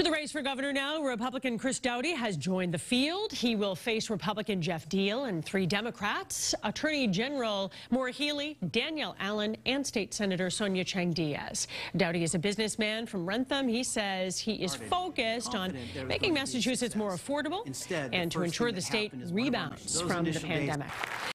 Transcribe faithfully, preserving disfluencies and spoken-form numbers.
To the race for governor now, Republican Chris Doughty has joined the field. He will face Republican Jeff Deal and three Democrats, Attorney General Maura Healey, Danielle Allen, and State Senator Sonia Chang-Diaz. Doughty is a businessman from Rentham. He says he is focused on making Massachusetts more affordable and to ensure the state rebounds from the pandemic.